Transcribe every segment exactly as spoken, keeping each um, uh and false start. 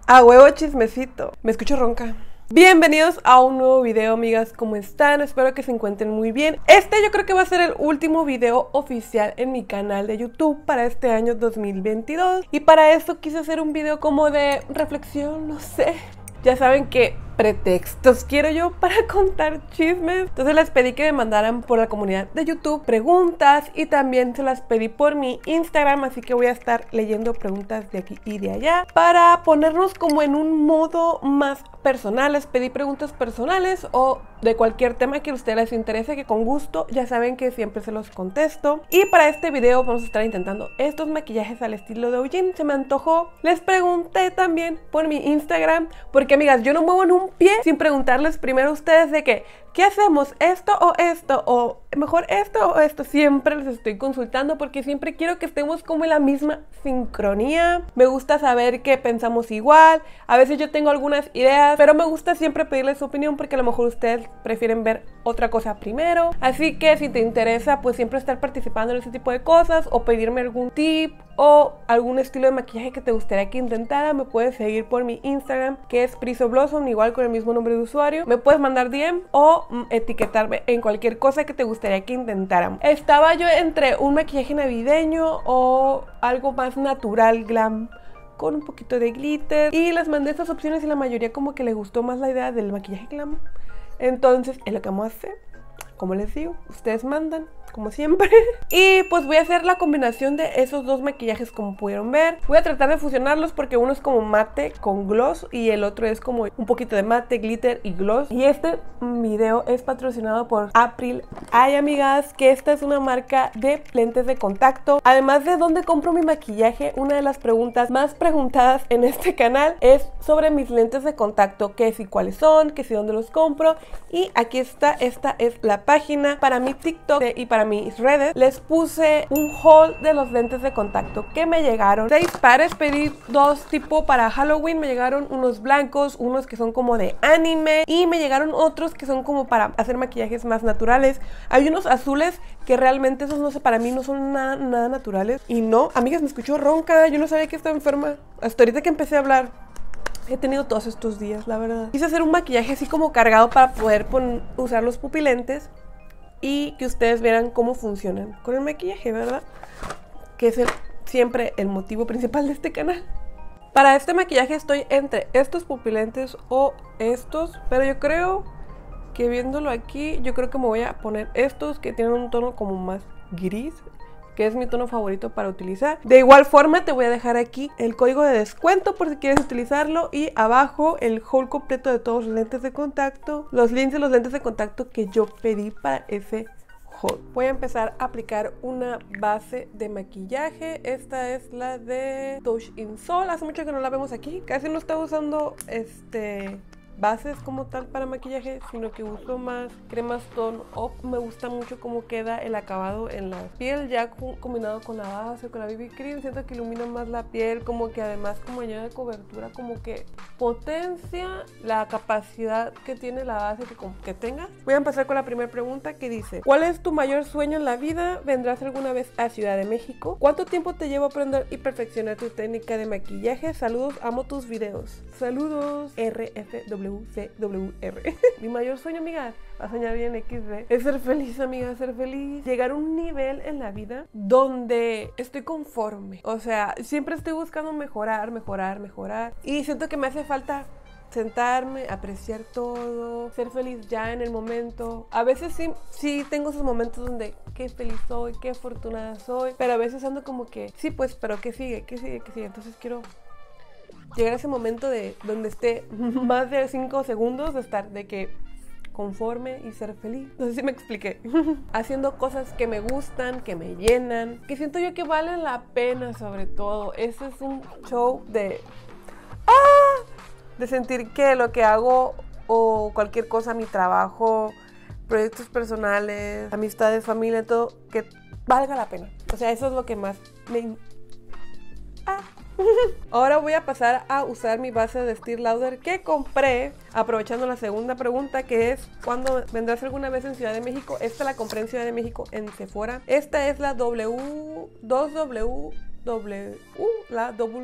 A huevo chismecito. Me escucho ronca. Bienvenidos a un nuevo video, amigas. ¿Cómo están? Espero que se encuentren muy bien. Este yo creo que va a ser el último video oficial en mi canal de YouTube para este año dos mil veintidós. Y para eso quise hacer un video como de reflexión, no sé. Ya saben que pretextos quiero yo para contar chismes. Entonces les pedí que me mandaran por la comunidad de YouTube preguntas y también se las pedí por mi Instagram, así que voy a estar leyendo preguntas de aquí y de allá para ponernos como en un modo más personal. Les pedí preguntas personales o de cualquier tema que a ustedes les interese, que con gusto ya saben que siempre se los contesto. Y para este video vamos a estar intentando estos maquillajes al estilo de Eugene. Se me antojó. Les pregunté también por mi Instagram, porque amigas, yo no muevo en un pie sin preguntarles primero a ustedes de que ¿qué hacemos? ¿Esto o esto? O mejor esto o esto. Siempre les estoy consultando porque siempre quiero que estemos como en la misma sincronía. Me gusta saber que pensamos igual. A veces yo tengo algunas ideas, pero me gusta siempre pedirles su opinión porque a lo mejor ustedes prefieren ver otra cosa primero. Así que si te interesa, pues siempre estar participando en ese tipo de cosas o pedirme algún tip o algún estilo de maquillaje que te gustaría que intentara, me puedes seguir por mi Instagram, que es Priso Blossom, igual con el mismo nombre de usuario. Me puedes mandar D M o mm, etiquetarme en cualquier cosa que te gustaría que intentáramos. Estaba yo entre un maquillaje navideño o algo más natural, glam, con un poquito de glitter, y les mandé estas opciones y la mayoría como que les gustó más la idea del maquillaje glam. Entonces es lo que vamos a hacer. Como les digo, ustedes mandan, como siempre. Y pues voy a hacer la combinación de esos dos maquillajes, como pudieron ver. Voy a tratar de fusionarlos porque uno es como mate con gloss y el otro es como un poquito de mate, glitter y gloss. Y este video es patrocinado por April Eye, amigas, que esta es una marca de lentes de contacto. Además de dónde compro mi maquillaje, una de las preguntas más preguntadas en este canal es sobre mis lentes de contacto, qué si cuáles son, qué si dónde los compro. Y aquí está, esta es la página. Para mi TikTok y para mis redes les puse un haul de los lentes de contacto que me llegaron. Seis pares, pedí dos tipo para Halloween. Me llegaron unos blancos, unos que son como de anime, y me llegaron otros que son como para hacer maquillajes más naturales. Hay unos azules que realmente esos no sé, para mí no son nada, nada naturales. Y no, amigas, me escucho ronca. Yo no sabía que estaba enferma hasta ahorita que empecé a hablar. He tenido todos estos días, la verdad. Quise hacer un maquillaje así como cargado para poder usar los pupilentes y que ustedes vieran cómo funcionan con el maquillaje, ¿verdad? Que es el, siempre el motivo principal de este canal. Para este maquillaje estoy entre estos pupilentes o estos, pero yo creo que viéndolo aquí, yo creo que me voy a poner estos que tienen un tono como más gris, que es mi tono favorito para utilizar. De igual forma te voy a dejar aquí el código de descuento por si quieres utilizarlo, y abajo el haul completo de todos los lentes de contacto, los links de los lentes de contacto que yo pedí para ese haul. Voy a empezar a aplicar una base de maquillaje. Esta es la de Touch in Sol. Hace mucho que no la vemos aquí, casi no estaba usando este bases como tal para maquillaje, sino que uso más cremas tone up. Me gusta mucho cómo queda el acabado en la piel ya combinado con la base, con la B B cream. Siento que ilumina más la piel, como que además como añade cobertura, como que potencia la capacidad que tiene la base que, que tengas. Voy a empezar con la primera pregunta, que dice: ¿cuál es tu mayor sueño en la vida? ¿Vendrás alguna vez a Ciudad de México? ¿Cuánto tiempo te llevó a aprender y perfeccionar tu técnica de maquillaje? Saludos, amo tus videos. Saludos, R F W C W R. Mi mayor sueño, amiga, va a soñar bien equis de, es ser feliz, amiga, ser feliz. Llegar a un nivel en la vida donde estoy conforme. O sea, siempre estoy buscando mejorar, mejorar, mejorar. Y siento que me hace falta sentarme, apreciar todo, ser feliz ya en el momento. A veces sí, sí tengo esos momentos donde qué feliz soy, qué afortunada soy, pero a veces ando como que, sí, pues, pero qué sigue, qué sigue, qué sigue. Entonces quiero llegar a ese momento de donde esté más de cinco segundos de estar de que conforme y ser feliz. No sé si me expliqué. Haciendo cosas que me gustan, que me llenan, que siento yo que valen la pena sobre todo. Ese es un show de ¡ah! De sentir que lo que hago o cualquier cosa, mi trabajo, proyectos personales, amistades, familia, todo, que valga la pena. O sea, eso es lo que más me... ¡ah! Ahora voy a pasar a usar mi base de Estée Lauder que compré, aprovechando la segunda pregunta, que es ¿cuándo vendrás alguna vez en Ciudad de México? Esta la compré en Ciudad de México en Sephora. Esta es la W dos W W, la W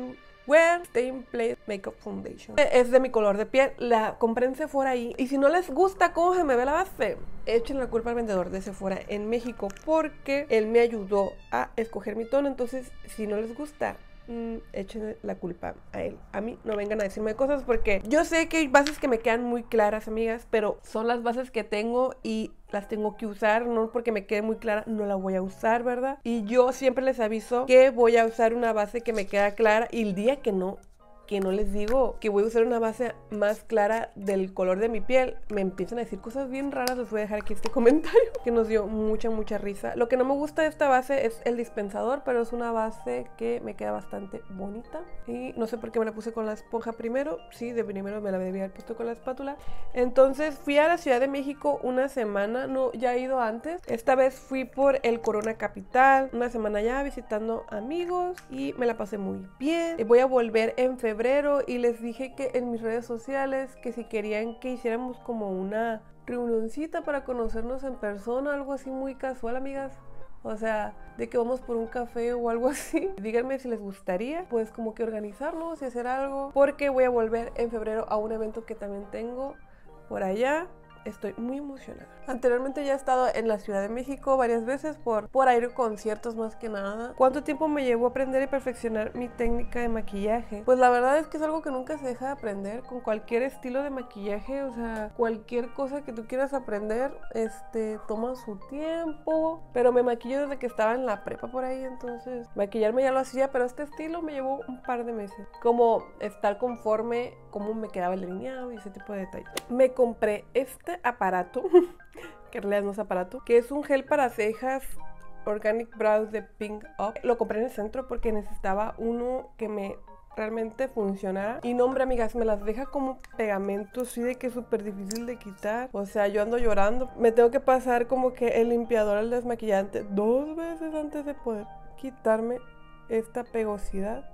Wear Stay Place Makeup Foundation. Es de mi color de piel, la compré en Sephora ahí. Y si no les gusta cómo se me ve la base, echen la culpa al vendedor de Sephora en México, porque él me ayudó a escoger mi tono. Entonces, si no les gusta, Mm, echen la culpa a él. A mí no vengan a decirme cosas, porque yo sé que hay bases que me quedan muy claras, amigas, pero son las bases que tengo y las tengo que usar. No porque me quede muy clara, no la voy a usar, ¿verdad? Y yo siempre les aviso que voy a usar una base que me queda clara, y el día que no que no les digo que voy a usar una base más clara del color de mi piel, me empiezan a decir cosas bien raras. Les voy a dejar aquí este comentario que nos dio mucha, mucha risa. Lo que no me gusta de esta base es el dispensador, pero es una base que me queda bastante bonita. Y no sé por qué me la puse con la esponja primero. Sí, de primero me la debía haber puesto con la espátula. Entonces fui a la Ciudad de México una semana, no, ya he ido antes. Esta vez fui por el Corona Capital, una semana ya visitando amigos y me la pasé muy bien. Voy a volver en febrero. Febrero, y les dije que en mis redes sociales que si querían que hiciéramos como una reunioncita para conocernos en persona, algo así muy casual, amigas. O sea, de que vamos por un café o algo así. Díganme si les gustaría, pues como que organizarnos y hacer algo, porque voy a volver en febrero a un evento que también tengo por allá. Estoy muy emocionada. Anteriormente ya he estado en la Ciudad de México varias veces por, por ir a conciertos más que nada. ¿Cuánto tiempo me llevó a aprender y perfeccionar mi técnica de maquillaje? Pues la verdad es que es algo que nunca se deja de aprender con cualquier estilo de maquillaje. O sea, cualquier cosa que tú quieras aprender, este, toma su tiempo. Pero me maquillo desde que estaba en la prepa por ahí, entonces maquillarme ya lo hacía, pero este estilo me llevó un par de meses. Como estar conforme cómo me quedaba el delineado y ese tipo de detalles. Me compré este aparato, que en realidad no es aparato, que es un gel para cejas Organic Brows de Pink Up. Lo compré en el centro porque necesitaba uno que me realmente funcionara. Y no, hombre, amigas, me las deja como pegamento, así de que es súper difícil de quitar. O sea, yo ando llorando. Me tengo que pasar como que el limpiador al desmaquillante dos veces antes de poder quitarme esta pegosidad.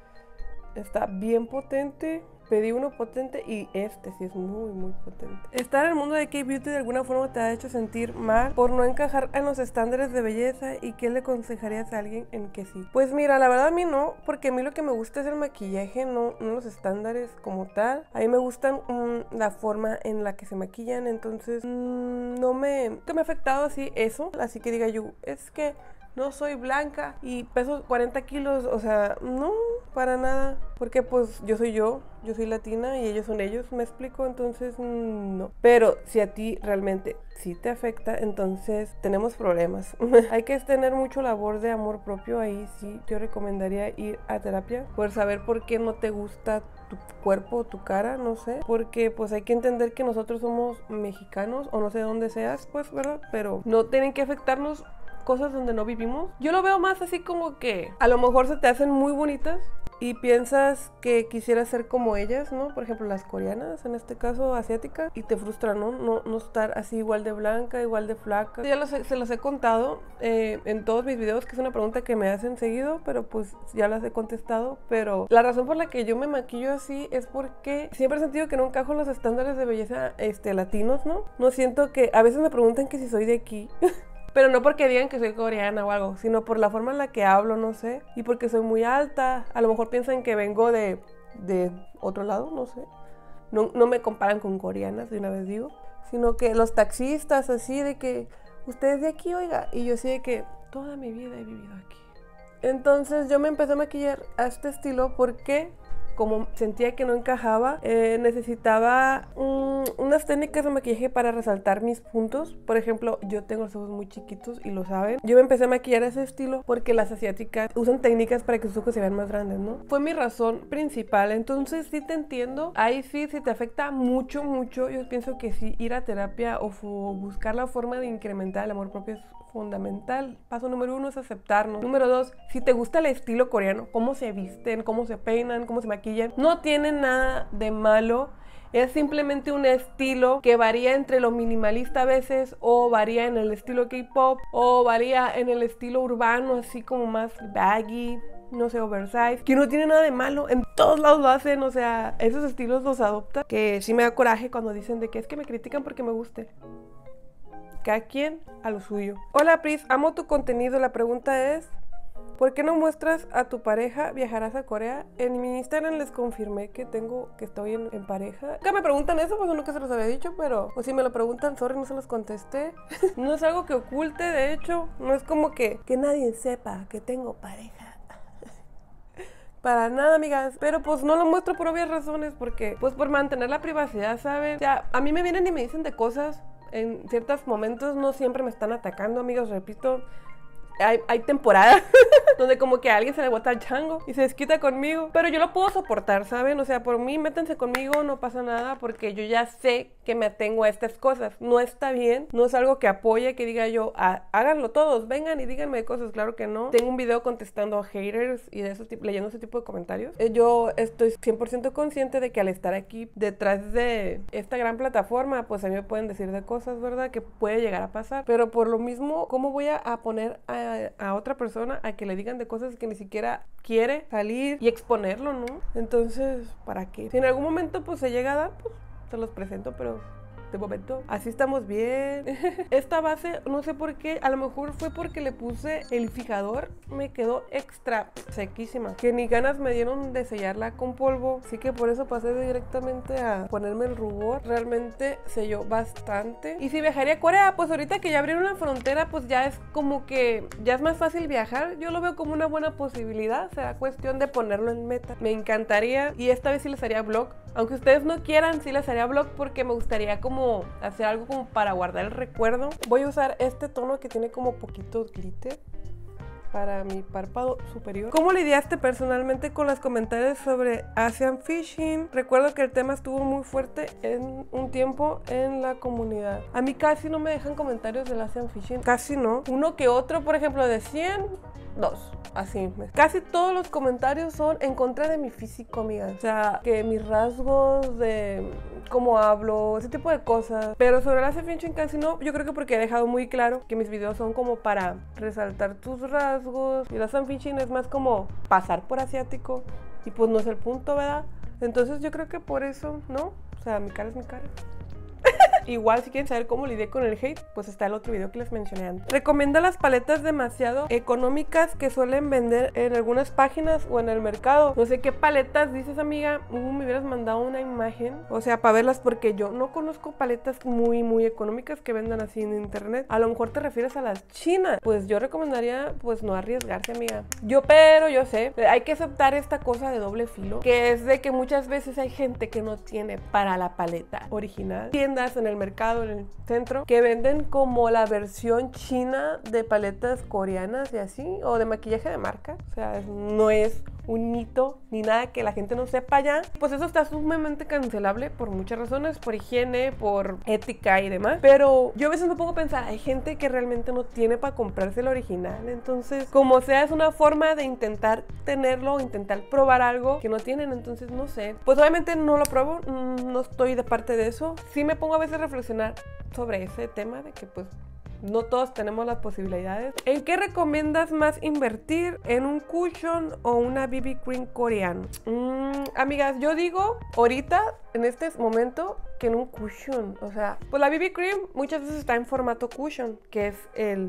Está bien potente. Pedí uno potente y este sí es muy, muy potente. Estar en el mundo de K-Beauty de alguna forma te ha hecho sentir mal por no encajar en los estándares de belleza. ¿Y qué le aconsejarías a alguien en que sí? Pues mira, la verdad a mí no, porque a mí lo que me gusta es el maquillaje, no, no los estándares como tal. A mí me gustan mmm, la forma en la que se maquillan, entonces mmm, no me, que me ha afectado así eso. Así que diga yo, es que no soy blanca y peso cuarenta kilos, o sea, no, para nada. Porque pues yo soy yo, yo soy latina y ellos son ellos, ¿me explico? Entonces, no. Pero si a ti realmente sí te afecta, entonces tenemos problemas. Hay que tener mucho labor de amor propio. Ahí sí yo recomendaría ir a terapia, por saber por qué no te gusta tu cuerpo, tu cara, no sé. Porque pues hay que entender que nosotros somos mexicanos, o no sé de dónde seas, pues, ¿verdad? Pero no tienen que afectarnos cosas donde no vivimos. Yo lo veo más así como que a lo mejor se te hacen muy bonitas y piensas que quisieras ser como ellas, ¿no? Por ejemplo, las coreanas, en este caso asiáticas, y te frustra, ¿no? No, no estar así igual de blanca, igual de flaca. Ya los, se los he contado eh, en todos mis videos, que es una pregunta que me hacen seguido, pero pues ya las he contestado. Pero la razón por la que yo me maquillo así es porque siempre he sentido que no encajo en los estándares de belleza este, latinos, ¿no? No siento que... A veces me preguntan que si soy de aquí... Pero no porque digan que soy coreana o algo, sino por la forma en la que hablo, no sé. Y porque soy muy alta. A lo mejor piensan que vengo de, de otro lado, no sé. No, no me comparan con coreanas, de una vez digo. Sino que los taxistas, así de que... ¿Usted es de aquí, oiga? Y yo así de que toda mi vida he vivido aquí. Entonces yo me empecé a maquillar a este estilo porque... como sentía que no encajaba, eh, necesitaba um, unas técnicas de maquillaje para resaltar mis puntos. Por ejemplo, yo tengo los ojos muy chiquitos y lo saben. Yo me empecé a maquillar a ese estilo porque las asiáticas usan técnicas para que sus ojos se vean más grandes, ¿no? Fue mi razón principal. Entonces sí te entiendo. Ahí sí, si te afecta mucho, mucho, yo pienso que sí, ir a terapia o, o buscar la forma de incrementar el amor propio es fundamental. Paso número uno es aceptarnos. Número dos, si te gusta el estilo coreano, cómo se visten, cómo se peinan, cómo se maquillan, no tiene nada de malo. Es simplemente un estilo que varía entre lo minimalista a veces, o varía en el estilo K-pop, o varía en el estilo urbano, así como más baggy, no sé, oversize, que no tiene nada de malo. En todos lados lo hacen, o sea, esos estilos los adoptan. Que sí me da coraje cuando dicen de que es que me critican porque me guste. Cada quien a lo suyo. Hola Pris, amo tu contenido. La pregunta es... ¿Por qué no muestras a tu pareja? ¿Viajarás a Corea? En mi Instagram les confirmé que tengo, que estoy en, en pareja. Nunca me preguntan eso, pues nunca se los había dicho, pero o si me lo preguntan, sorry, no se los contesté. No es algo que oculte, de hecho, no es como que, que nadie sepa que tengo pareja. Para nada, amigas. Pero pues no lo muestro por obvias razones, porque pues por mantener la privacidad, ¿saben? O sea, a mí me vienen y me dicen de cosas en ciertos momentos, no siempre me están atacando, amigas, repito. Hay, hay temporadas donde como que a alguien se le bota el chango y se desquita conmigo, pero yo lo puedo soportar, ¿saben? O sea, por mí, métanse conmigo, no pasa nada, porque yo ya sé que me atengo a estas cosas. No está bien, no es algo que apoye, que diga yo, ah, háganlo todos, vengan y díganme de cosas, claro que no. Tengo un video contestando a haters y de ese tipo, leyendo ese tipo de comentarios. Eh, yo estoy cien por ciento consciente de que al estar aquí detrás de esta gran plataforma, pues a mí me pueden decir de cosas, ¿verdad? Que puede llegar a pasar, pero por lo mismo, ¿cómo voy a, a poner a a otra persona a que le digan de cosas que ni siquiera quiere salir y exponerlo, ¿no? Entonces, ¿para qué? Si en algún momento pues se llega a dar, pues se los presento, pero de momento así estamos bien. Esta base, no sé por qué, a lo mejor fue porque le puse el fijador, me quedó extra sequísima, que ni ganas me dieron de sellarla con polvo, así que por eso pasé directamente a ponerme el rubor. Realmente selló bastante. Y si viajaría a Corea, pues ahorita que ya abrieron la frontera, pues ya es como que ya es más fácil viajar. Yo lo veo como una buena posibilidad, será cuestión de ponerlo en meta. Me encantaría, y esta vez sí les haría vlog, aunque ustedes no quieran, sí les haría vlog porque me gustaría como hacer algo como para guardar el recuerdo. Voy a usar este tono que tiene como poquito glitter para mi párpado superior. ¿Cómo lidiaste personalmente con los comentarios sobre Asian Fishing? Recuerdo que el tema estuvo muy fuerte en un tiempo en la comunidad. A mí casi no me dejan comentarios del Asian Fishing, casi no. Uno que otro, por ejemplo, de cien, dos. Así, casi todos los comentarios son en contra de mi físico, amiga. O sea, que mis rasgos, de cómo hablo, ese tipo de cosas. Pero sobre el Asian Fishing casi no. Yo creo que porque he dejado muy claro que mis videos son como para resaltar tus rasgos. Y el Asian Fishing es más como pasar por asiático. Y pues no es el punto, ¿verdad? Entonces yo creo que por eso, ¿no? O sea, mi cara es mi cara. Igual si quieren saber cómo lidié con el hate, pues está el otro video que les mencioné antes. Recomienda las paletas demasiado económicas que suelen vender en algunas páginas o en el mercado. No sé qué paletas dices, amiga. Uh, me hubieras mandado una imagen, o sea, para verlas, porque yo no conozco paletas muy muy económicas que vendan así en internet. A lo mejor te refieres a las chinas. Pues yo recomendaría pues no arriesgarse, amiga. Yo, pero yo sé, hay que aceptar esta cosa de doble filo, que es de que muchas veces hay gente que no tiene para la paleta original. Tiendas en el mercado, en el centro, que venden como la versión china de paletas coreanas y así, o de maquillaje de marca. O sea, no es un mito ni nada que la gente no sepa ya. Pues eso está sumamente cancelable por muchas razones, por higiene, por ética y demás. Pero yo a veces me pongo a pensar, hay gente que realmente no tiene para comprarse el original. Entonces, como sea, es una forma de intentar tenerlo, intentar probar algo que no tienen. Entonces, no sé. Pues obviamente no lo pruebo, no estoy de parte de eso. Sí me pongo a veces a reflexionar sobre ese tema de que pues no todos tenemos las posibilidades. ¿En qué recomiendas más invertir? ¿En un cushion o una B B cream coreano? Mm, amigas, yo digo ahorita, en este momento, que en un cushion. O sea, pues la B B cream muchas veces está en formato cushion, que es el...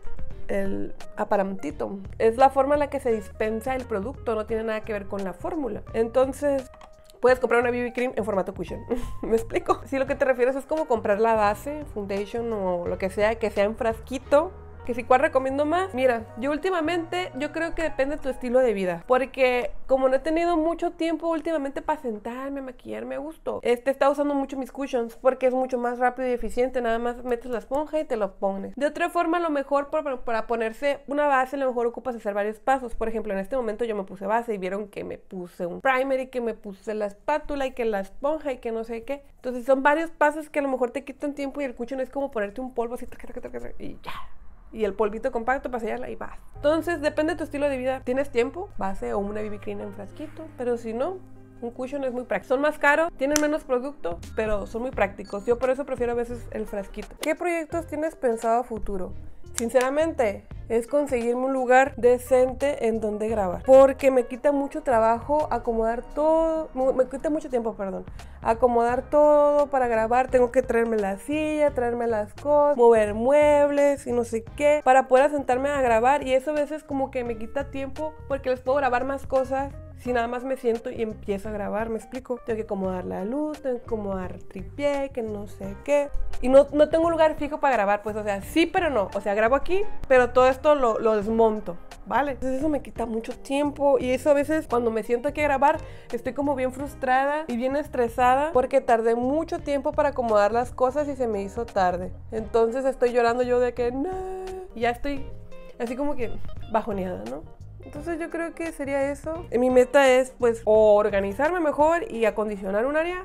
el aparatito. Es la forma en la que se dispensa el producto, no tiene nada que ver con la fórmula. Entonces puedes comprar una B B cream en formato cushion. ¿Me explico? Si lo que te refieres es como comprar la base, foundation o lo que sea, que sea en frasquito, que si cuál recomiendo más. Mira, yo últimamente, yo creo que depende de tu estilo de vida, porque como no he tenido mucho tiempo últimamente para sentarme, maquillarme a gusto, este está usando mucho mis cushions, porque es mucho más rápido y eficiente. Nada más metes la esponja y te lo pones. De otra forma, a lo mejor para, para ponerse una base, a lo mejor ocupas hacer varios pasos. Por ejemplo, en este momento yo me puse base y vieron que me puse un primer y que me puse la espátula y que la esponja y que no sé qué. Entonces son varios pasos que a lo mejor te quitan tiempo, y el cushion es como ponerte un polvo así y ya. Y el polvito compacto para sellarla y vas. Entonces depende de tu estilo de vida. ¿Tienes tiempo? Base o una B B cream en frasquito. Pero si no, un cushion es muy práctico. Son más caros, tienen menos producto, pero son muy prácticos. Yo por eso prefiero a veces el frasquito. ¿Qué proyectos tienes pensado a futuro? Sinceramente, es conseguirme un lugar decente en donde grabar, porque me quita mucho trabajo acomodar todo, me quita mucho tiempo, perdón, acomodar todo para grabar. Tengo que traerme la silla, traerme las cosas, mover muebles y no sé qué, para poder sentarme a grabar, y eso a veces como que me quita tiempo, porque les puedo grabar más cosas si nada más me siento y empiezo a grabar. ¿Me explico? Tengo que acomodar la luz, tengo que acomodar tripié, que no sé qué. Y no, no tengo un lugar fijo para grabar, pues, o sea, sí, pero no. O sea, grabo aquí, pero todo esto lo, lo desmonto, ¿vale? Entonces eso me quita mucho tiempo, y eso a veces cuando me siento aquí a grabar estoy como bien frustrada y bien estresada porque tardé mucho tiempo para acomodar las cosas y se me hizo tarde. Entonces estoy llorando yo de que no, y ya estoy así como que bajoneada, ¿no? Entonces yo creo que sería eso. Mi meta es pues o organizarme mejor y acondicionar un área,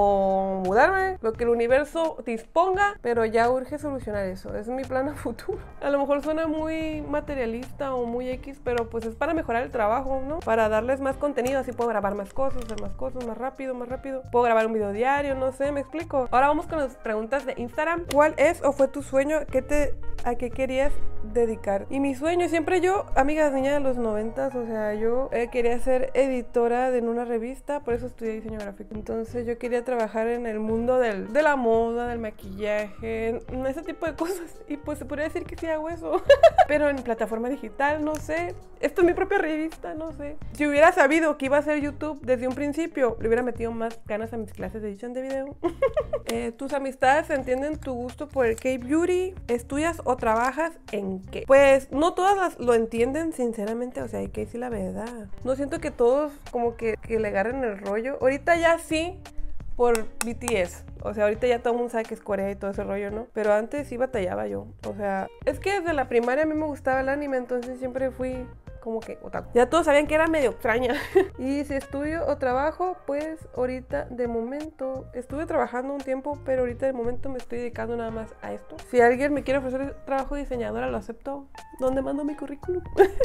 o mudarme, lo que el universo disponga, pero ya urge solucionar eso. Ese es mi plan a futuro. A lo mejor suena muy materialista o muy X, pero pues es para mejorar el trabajo, ¿no? Para darles más contenido, así puedo grabar más cosas, hacer más cosas, más rápido, más rápido. Puedo grabar un video diario, no sé, me explico. Ahora vamos con las preguntas de Instagram. ¿Cuál es o fue tu sueño? ¿Qué te, a qué querías dedicar? Y mi sueño, siempre yo, amigas, niña de los noventas, o sea, yo eh, quería ser editora de en una revista, por eso estudié diseño gráfico. Entonces yo quería trabajar en el mundo del, de la moda, del maquillaje, en ese tipo de cosas, y pues se podría decir que sí hago eso. Pero en plataforma digital, no sé. Esto es mi propia revista, no sé. Si hubiera sabido que iba a ser YouTube desde un principio, le hubiera metido más ganas a mis clases de edición de video. eh, ¿Tus amistades entienden tu gusto por el K-Beauty? ¿Estudias o trabajas en qué? Pues no todas las lo entienden, sinceramente, o sea, hay que decir la verdad. No siento que todos como que, que le agarren el rollo. Ahorita ya sí, por B T S. O sea, ahorita ya todo el mundo sabe que es Corea y todo ese rollo, ¿no? Pero antes sí batallaba yo. O sea, es que desde la primaria a mí me gustaba el anime, entonces siempre fui como que otaku. Ya todos sabían que era medio extraña. Y si estudio o trabajo, pues ahorita de momento estuve trabajando un tiempo, pero ahorita de momento me estoy dedicando nada más a esto. Si alguien me quiere ofrecer trabajo de diseñadora, lo acepto. ¿Dónde mando mi currículum?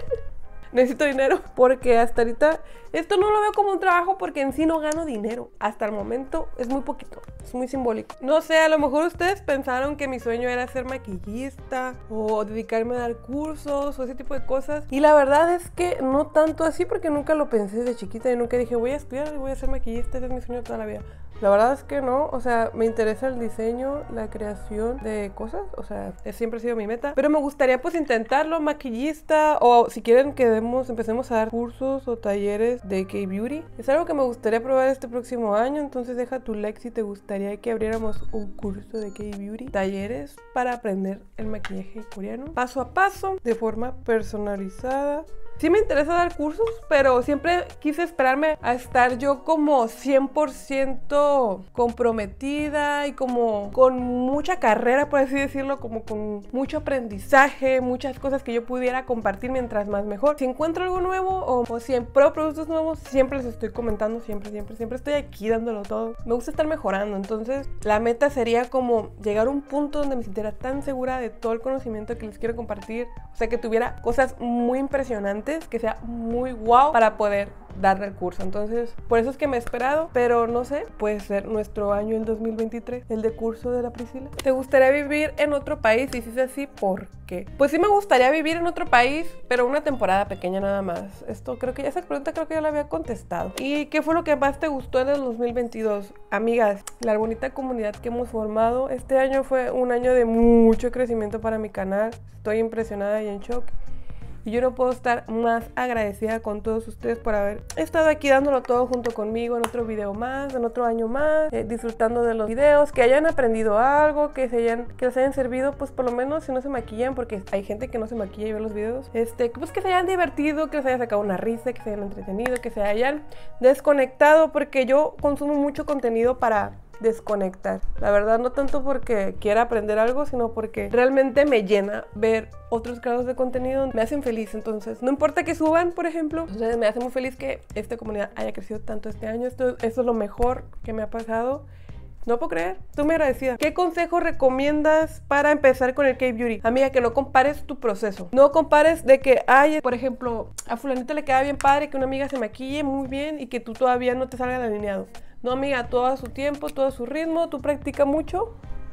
Necesito dinero, porque hasta ahorita esto no lo veo como un trabajo, porque en sí no gano dinero. Hasta el momento es muy poquito, es muy simbólico. No sé, a lo mejor ustedes pensaron que mi sueño era ser maquillista o dedicarme a dar cursos o ese tipo de cosas, y la verdad es que no tanto así, porque nunca lo pensé desde chiquita y nunca dije voy a estudiar y voy a ser maquillista, ese es mi sueño toda la vida. La verdad es que no, o sea, me interesa el diseño, la creación de cosas, o sea, siempre ha sido mi meta, pero me gustaría pues intentarlo, maquillista, o si quieren que demos, empecemos a dar cursos o talleres de K-Beauty. Es algo que me gustaría probar este próximo año, entonces deja tu like si te gustaría que abriéramos un curso de K-Beauty, talleres para aprender el maquillaje coreano, paso a paso, de forma personalizada. Sí me interesa dar cursos, pero siempre quise esperarme a estar yo como cien por ciento comprometida y como con mucha carrera, por así decirlo, como con mucho aprendizaje, muchas cosas que yo pudiera compartir mientras más mejor. Si encuentro algo nuevo o, o si pruebo productos nuevos, siempre les estoy comentando, siempre, siempre, siempre estoy aquí dándolo todo. Me gusta estar mejorando, entonces la meta sería como llegar a un punto donde me sintiera tan segura de todo el conocimiento que les quiero compartir, o sea, que tuviera cosas muy impresionantes, que sea muy wow para poder darle el curso. Entonces, por eso es que me he esperado, pero no sé, puede ser nuestro año el dos mil veintitrés, el de curso de la Priscila. ¿Te gustaría vivir en otro país? Y si es así, ¿por qué? Pues sí me gustaría vivir en otro país, pero una temporada pequeña nada más. Esto creo que, esa pregunta creo que ya la había contestado. ¿Y qué fue lo que más te gustó en el dos mil veintidós? Amigas, la bonita comunidad que hemos formado. Este año fue un año de mucho crecimiento para mi canal. Estoy impresionada y en shock. Y yo no puedo estar más agradecida con todos ustedes por haber estado aquí dándolo todo junto conmigo en otro video más, en otro año más, eh, disfrutando de los videos, que hayan aprendido algo, que se hayan, que les hayan servido, pues por lo menos si no se maquillan, porque hay gente que no se maquilla y ve los videos, este, pues que se hayan divertido, que les haya sacado una risa, que se hayan entretenido, que se hayan desconectado, porque yo consumo mucho contenido para desconectar. La verdad, no tanto porque quiera aprender algo, sino porque realmente me llena ver otros grados de contenido, me hacen feliz. Entonces, no importa que suban, por ejemplo, entonces me hace muy feliz que esta comunidad haya crecido tanto este año. Esto, esto es lo mejor que me ha pasado. No puedo creer, estoy muy agradecida. ¿Qué consejo recomiendas para empezar con el K-Beauty? Amiga, que no compares tu proceso. No compares de que, ay, por ejemplo, a fulanita le queda bien padre que una amiga se maquille muy bien y que tú todavía no te salga alineado. No, amiga, todo a su tiempo, todo a su ritmo, tú practica mucho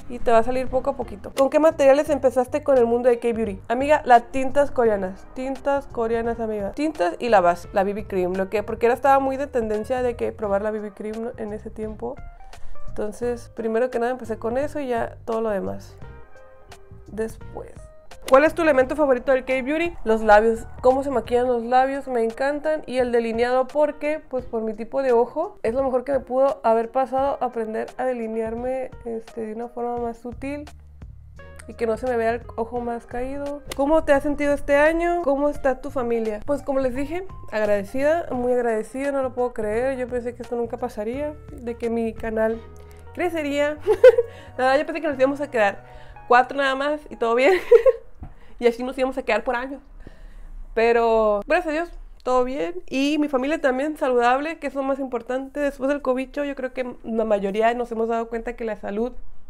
y te va a salir poco a poquito. ¿Con qué materiales empezaste con el mundo de K-Beauty? Amiga, las tintas coreanas. Tintas coreanas, amiga. Tintas y la base, la B B Cream. Lo que, porque era estaba muy de tendencia de que probar la B B Cream en ese tiempo. Entonces, primero que nada empecé con eso y ya todo lo demás después. ¿Cuál es tu elemento favorito del K-Beauty? Los labios. Cómo se maquillan los labios, me encantan. Y el delineado porque, pues por mi tipo de ojo, es lo mejor que me pudo haber pasado, aprender a delinearme este, de una forma más sutil y que no se me vea el ojo más caído. ¿Cómo te has sentido este año? ¿Cómo está tu familia? Pues como les dije, agradecida, muy agradecida, no lo puedo creer. Yo pensé que esto nunca pasaría, de que mi canal crecería. Nada, yo pensé que nos íbamos a quedar cuatro nada más y todo bien. Y así nos íbamos a quedar por años. Pero gracias a Dios, todo bien. Y mi familia también saludable, que es lo más importante. Después del cobicho, yo creo que la mayoría nos hemos dado cuenta que la salud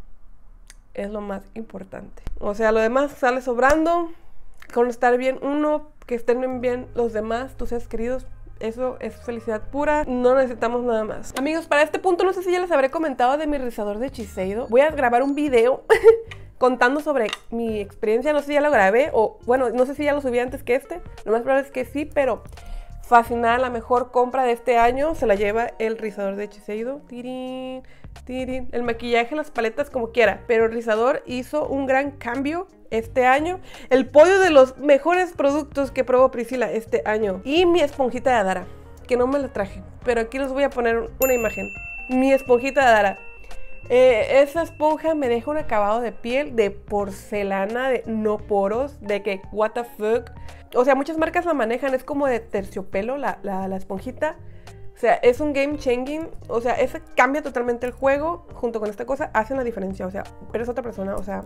es lo más importante. O sea, lo demás sale sobrando. Con estar bien uno, que estén bien los demás, tus seres queridos, eso es felicidad pura. No necesitamos nada más. Amigos, para este punto no sé si ya les habré comentado de mi rizador de Shiseido. Voy a grabar un video contando sobre mi experiencia. No sé si ya lo grabé o, bueno, no sé si ya lo subí antes que este. Lo más probable es que sí, pero fascinada, la mejor compra de este año se la lleva el rizador de Shiseido. Tirín, tirín. El maquillaje, las paletas, como quiera, pero el rizador hizo un gran cambio este año. El podio de los mejores productos que probó Priscila este año. Y mi esponjita de Adara, que no me la traje, pero aquí les voy a poner una imagen. Mi esponjita de Adara. Eh, esa esponja me deja un acabado de piel de porcelana, de no poros, de que what the fuck. O sea, muchas marcas la manejan, es como de terciopelo la, la, la esponjita. O sea, es un game changing. O sea, eso cambia totalmente el juego. Junto con esta cosa hacen la diferencia. O sea, eres otra persona, o sea,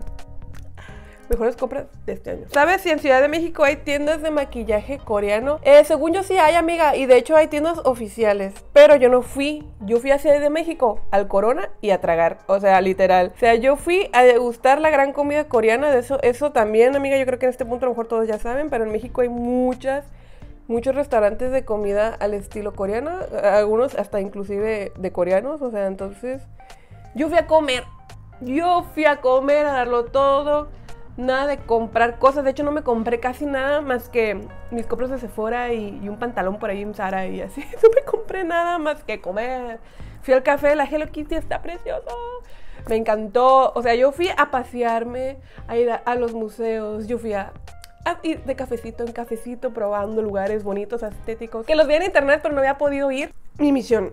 mejores compras de este año. ¿Sabes si en Ciudad de México hay tiendas de maquillaje coreano? Eh, según yo sí hay, amiga, y de hecho hay tiendas oficiales, pero yo no fui. Yo fui a Ciudad de México, al Corona y a tragar, o sea, literal. O sea, yo fui a degustar la gran comida coreana, de eso, eso también, amiga, yo creo que en este punto a lo mejor todos ya saben, pero en México hay muchas, muchos restaurantes de comida al estilo coreano, algunos hasta inclusive de coreanos, o sea, entonces yo fui a comer, yo fui a comer, a darlo todo. Nada de comprar cosas, de hecho no me compré casi nada más que mis compras de Sephora y, y un pantalón por ahí en Zara y así. No me compré nada más que comer. Fui al café, la Hello Kitty está precioso. Me encantó, o sea, yo fui a pasearme, a ir a, a los museos, yo fui a, a ir de cafecito en cafecito probando lugares bonitos, estéticos, que los vi en internet pero no había podido ir. Mi misión.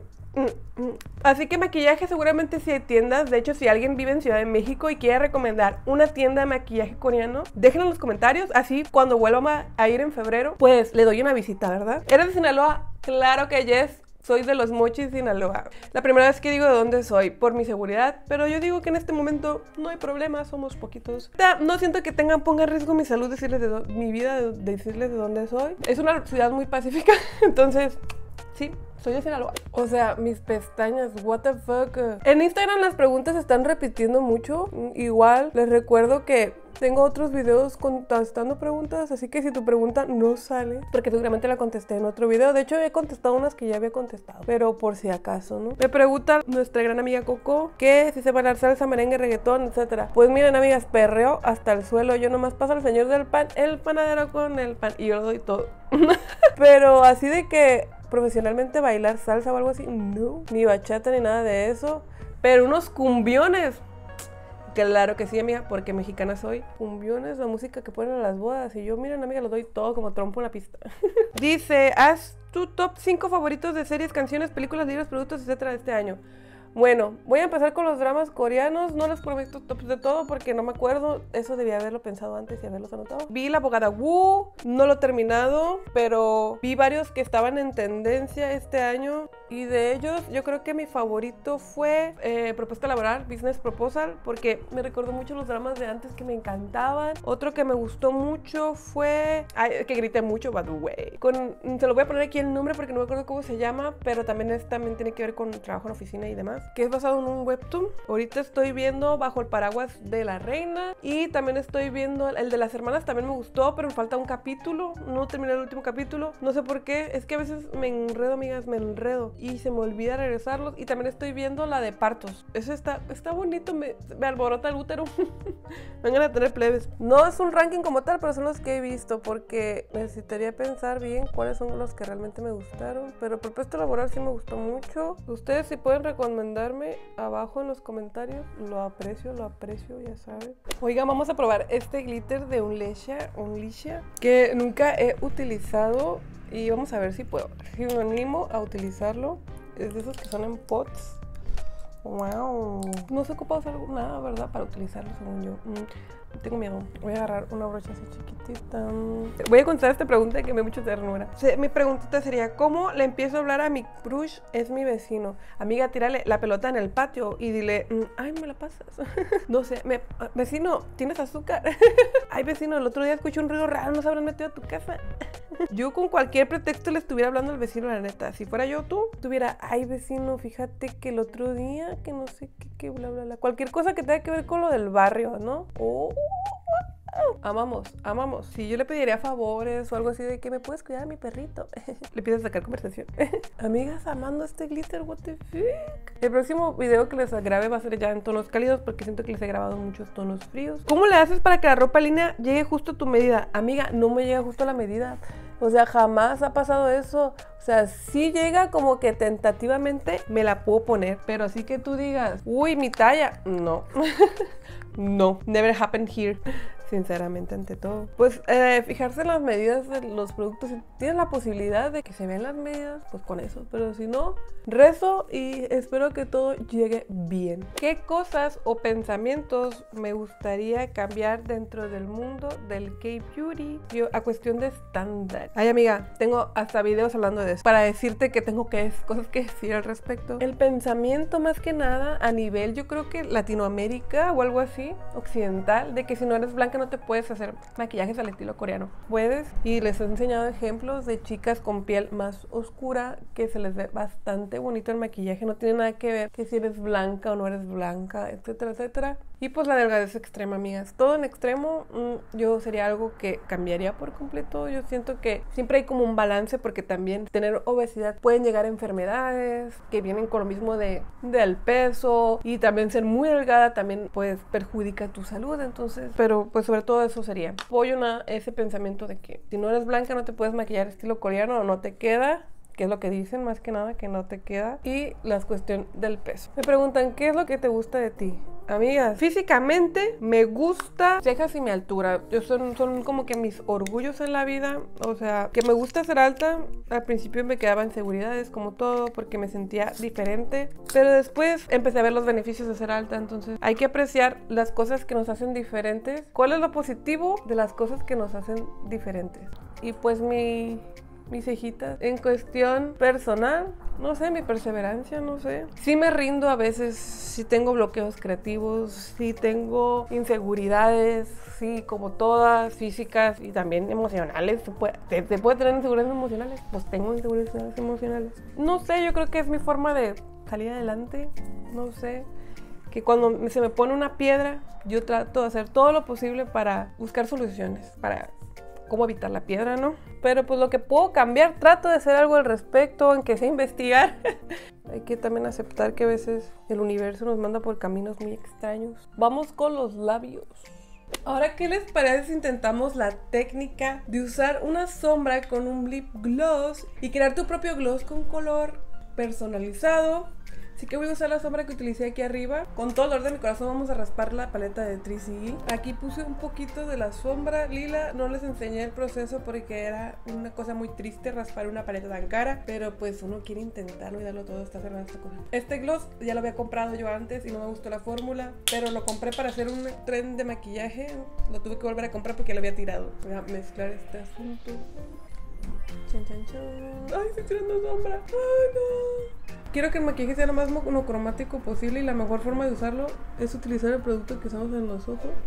Así que maquillaje seguramente sí hay tiendas. De hecho, si alguien vive en Ciudad de México y quiere recomendar una tienda de maquillaje coreano, déjenlo en los comentarios. Así cuando vuelva a ir en febrero, pues le doy una visita, ¿verdad? ¿Eres de Sinaloa? Claro que yes. Soy de Los Mochis, Sinaloa. La primera vez que digo de dónde soy, por mi seguridad, pero yo digo que en este momento no hay problema, somos poquitos. No siento que tengan, ponga en riesgo mi salud decirles de mi vida, de decirles de dónde soy. Es una ciudad muy pacífica, entonces sí, soy de Sinaloa. O sea, mis pestañas, what the fuck. En Instagram las preguntas se están repitiendo mucho. Igual, les recuerdo que tengo otros videos contestando preguntas, así que si tu pregunta no sale, porque seguramente la contesté en otro video. De hecho, he contestado unas que ya había contestado, pero por si acaso, ¿no? Me pregunta nuestra gran amiga Coco que si se van a dar salsa, merengue, reggaetón, etcétera. Pues miren, amigas, perreo hasta el suelo. Yo nomás paso al señor del pan, el panadero con el pan, y yo lo doy todo. Pero así de que profesionalmente bailar salsa o algo así, no, ni bachata ni nada de eso, pero unos cumbiones, claro que sí, amiga, porque mexicana soy. Cumbiones, la música que ponen a las bodas, y yo, miren, amiga, lo doy todo como trompo en la pista. Dice, haz tu top cinco favoritos de series, canciones, películas, libros, productos, etcétera de este año. Bueno, voy a empezar con los dramas coreanos. No les prometo tops de todo porque no me acuerdo. Eso debía haberlo pensado antes y haberlos anotado. Vi La Abogada Wu, no lo he terminado, pero vi varios que estaban en tendencia este año. Y de ellos, yo creo que mi favorito fue eh, Propuesta Laboral, Business Proposal, porque me recordó mucho los dramas de antes que me encantaban. Otro que me gustó mucho fue... Ay, que grité mucho, by the way. Con, se lo voy a poner aquí el nombre porque no me acuerdo cómo se llama, pero también, es, también tiene que ver con trabajo en oficina y demás, que es basado en un webtoon. Ahorita estoy viendo Bajo el Paraguas de la Reina, y también estoy viendo el de las hermanas, también me gustó, pero me falta un capítulo, no terminé el último capítulo, no sé por qué, es que a veces me enredo, amigas, me enredo. y se me olvida regresarlos. Y también estoy viendo la de partos. Eso está, está bonito, me, me alborota el útero. Me van a tener plebes. No es un ranking como tal, pero son los que he visto, porque necesitaría pensar bien cuáles son los que realmente me gustaron. Pero Propuesta Laboral sí me gustó mucho. Ustedes si pueden recomendarme abajo en los comentarios, lo aprecio, lo aprecio, ya saben. Oigan, vamos a probar este glitter de Unleasha, Unleasha, que nunca he utilizado y vamos a ver si puedo, si me animo a utilizarlo. Es de esos que son en pots. Wow, no se ocupa usar nada, ¿verdad? Para utilizarlo, según yo. Mm, tengo miedo. Voy a agarrar una brocha así chiquitita. Voy a contestar esta pregunta que me da mucha ternura. O sea, mi preguntita sería, ¿cómo le empiezo a hablar a mi crush? Es mi vecino. Amiga, tírale la pelota en el patio y dile, mm, ay, me la pasas. No sé, me, vecino, ¿tienes azúcar? Ay, vecino, el otro día escuché un ruido raro, ¿no se habrán metido a tu casa? Yo con cualquier pretexto le estuviera hablando al vecino, la neta. Si fuera yo tú, tuviera, ay, vecino, fíjate que el otro día, que no sé qué, que bla, bla, bla. Cualquier cosa que tenga que ver con lo del barrio, ¿no? Oh, amamos, amamos. Si yo le pediría favores o algo así de que me puedes cuidar a mi perrito, le pido sacar conversación. Amigas, amando este glitter, what the fuck. El próximo video que les grabe va a ser ya en tonos cálidos, porque siento que les he grabado muchos tonos fríos. ¿Cómo le haces para que la ropa línea llegue justo a tu medida? Amiga, no me llega justo a la medida. O sea, jamás ha pasado eso. O sea, sí llega como que tentativamente me la puedo poner, pero así que tú digas, uy, mi talla, no. No, never happened here. Sinceramente, ante todo, pues eh, fijarse en las medidas de los productos. Si tienes la posibilidad de que se vean las medidas, pues con eso. Pero si no, rezo y espero que todo llegue bien. ¿Qué cosas o pensamientos me gustaría cambiar dentro del mundo del K-Beauty? Yo, a cuestión de estándar. Ay, amiga, tengo hasta videos hablando de eso, para decirte que tengo que, cosas que decir al respecto. El pensamiento más que nada a nivel, yo creo que Latinoamérica o algo así, occidental, de que si no eres blanca no te puedes hacer maquillajes al estilo coreano. Puedes, y les he enseñado ejemplos de chicas con piel más oscura que se les ve bastante bonito el maquillaje. No tiene nada que ver que si eres blanca o no eres blanca, etcétera, etcétera. Y pues la delgadez extrema, amigas. Todo en extremo, mmm, yo sería algo que cambiaría por completo. Yo siento que siempre hay como un balance, porque también tener obesidad pueden llegar a enfermedades que vienen con lo mismo de, del peso, y también ser muy delgada también pues perjudica tu salud. Entonces, pero pues sobre todo eso sería. Apoyo una, ese pensamiento de que si no eres blanca no te puedes maquillar estilo coreano o no te queda, que es lo que dicen más que nada, que no te queda. Y la cuestión del peso. Me preguntan, ¿qué es lo que te gusta de ti? Amigas, físicamente me gusta cejas y mi altura. Yo son, son como que mis orgullos en la vida. O sea, que me gusta ser alta. Al principio me quedaba inseguridades como todo, porque me sentía diferente. Pero después empecé a ver los beneficios de ser alta. Entonces hay que apreciar las cosas que nos hacen diferentes. ¿Cuál es lo positivo de las cosas que nos hacen diferentes? Y pues mi... mis cejitas. En cuestión personal, no sé, mi perseverancia, no sé. Sí me rindo a veces, sí tengo bloqueos creativos, sí tengo inseguridades, sí, como todas, físicas y también emocionales. Se puede, se, se puede tener inseguridades emocionales, pues tengo inseguridades emocionales. No sé, yo creo que es mi forma de salir adelante, no sé. Que cuando se me pone una piedra, yo trato de hacer todo lo posible para buscar soluciones, para cómo evitar la piedra, ¿no? Pero pues lo que puedo cambiar, trato de hacer algo al respecto, aunque sea investigar. Hay que también aceptar que a veces el universo nos manda por caminos muy extraños. Vamos con los labios. Ahora, ¿qué les parece si intentamos la técnica de usar una sombra con un lip gloss y crear tu propio gloss con color personalizado? Así que voy a usar la sombra que utilicé aquí arriba. Con todo el dolor de mi corazón vamos a raspar la paleta de Three C E. Aquí puse un poquito de la sombra lila. No les enseñé el proceso porque era una cosa muy triste raspar una paleta tan cara. Pero pues uno quiere intentarlo y darlo todo hasta hacer esta cosa. Este gloss ya lo había comprado yo antes y no me gustó la fórmula. Pero lo compré para hacer un tren de maquillaje. Lo tuve que volver a comprar porque lo había tirado. Voy a mezclar este asunto. Chan, chan, chan. Ay, estoy tirando sombra. Ay, no. Quiero que el maquillaje sea lo más monocromático posible, y la mejor forma de usarlo es utilizar el producto que usamos en los ojos.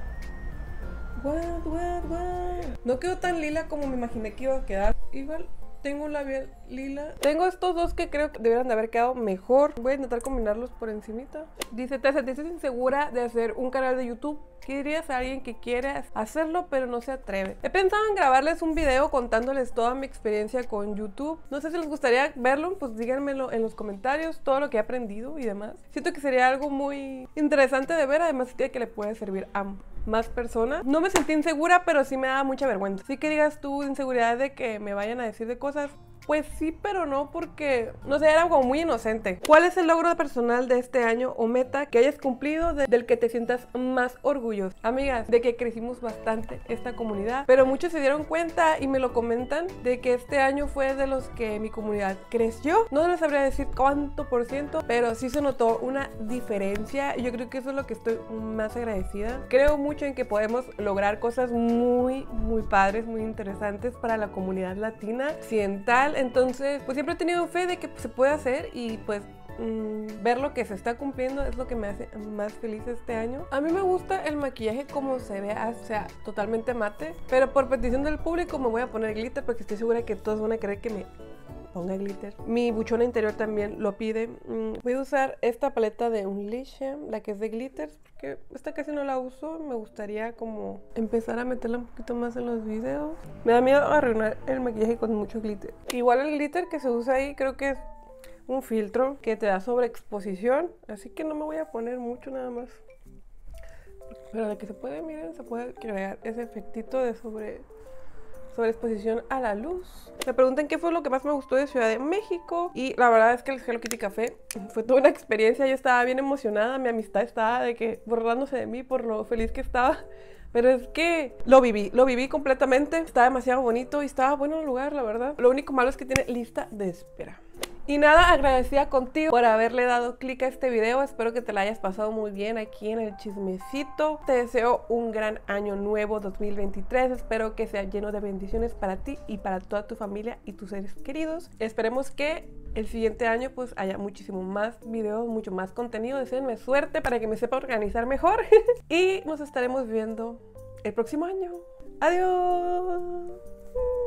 What, what, what. No quedó tan lila como me imaginé que iba a quedar. Igual Tengo un labial lila. Tengo estos dos que creo que deberían de haber quedado mejor. Voy a intentar combinarlos por encimita. Dice, ¿te sentís insegura de hacer un canal de YouTube? ¿Qué dirías a alguien que quiere hacerlo pero no se atreve? He pensado en grabarles un video contándoles toda mi experiencia con YouTube. No sé si les gustaría verlo, pues díganmelo en los comentarios, todo lo que he aprendido y demás. Siento que sería algo muy interesante de ver, además que le puede servir a más personas. No me sentí insegura, pero sí me da mucha vergüenza. Sí que digas tú inseguridad de que me vayan a decir de cosas. Pues sí, pero no, porque, no sé, era como muy inocente. ¿Cuál es el logro personal de este año o meta que hayas cumplido de, del que te sientas más orgulloso? Amigas, de que crecimos bastante esta comunidad, pero muchos se dieron cuenta y me lo comentan de que este año fue de los que mi comunidad creció. No les sabría decir cuánto por ciento, pero sí se notó una diferencia y yo creo que eso es lo que estoy más agradecida. Creo mucho en que podemos lograr cosas muy, muy padres, muy interesantes para la comunidad latina occidental. Entonces, pues siempre he tenido fe de que se puede hacer y pues mmm, ver lo que se está cumpliendo es lo que me hace más feliz este año. A mí me gusta el maquillaje como se ve, o sea, totalmente mate, pero por petición del público me voy a poner glitter porque estoy segura que todos van a querer que me ponga glitter. Mi buchona interior también lo pide. Mm, voy a usar esta paleta de Unleashed, la que es de glitters, porque esta casi no la uso. Me gustaría como empezar a meterla un poquito más en los videos. Me da miedo arruinar el maquillaje con mucho glitter. Igual el glitter que se usa ahí creo que es un filtro que te da sobreexposición, así que no me voy a poner mucho, nada más. Pero de que se puede, miren, se puede crear ese efectito de sobre sobre exposición a la luz. Me preguntan qué fue lo que más me gustó de Ciudad de México y la verdad es que el Hello Kitty Café fue toda una experiencia. Yo estaba bien emocionada, mi amistad estaba de que borrándose de mí por lo feliz que estaba. Pero es que lo viví, lo viví completamente. Estaba demasiado bonito y estaba bueno el lugar, la verdad. Lo único malo es que tiene lista de espera. Y nada, agradecida contigo por haberle dado clic a este video. Espero que te la hayas pasado muy bien aquí en el chismecito. Te deseo un gran año nuevo dos mil veintitrés. Espero que sea lleno de bendiciones para ti y para toda tu familia y tus seres queridos. Esperemos que el siguiente año pues haya muchísimo más videos, mucho más contenido. Deseenme suerte para que me sepa organizar mejor. Y nos estaremos viendo el próximo año. Adiós.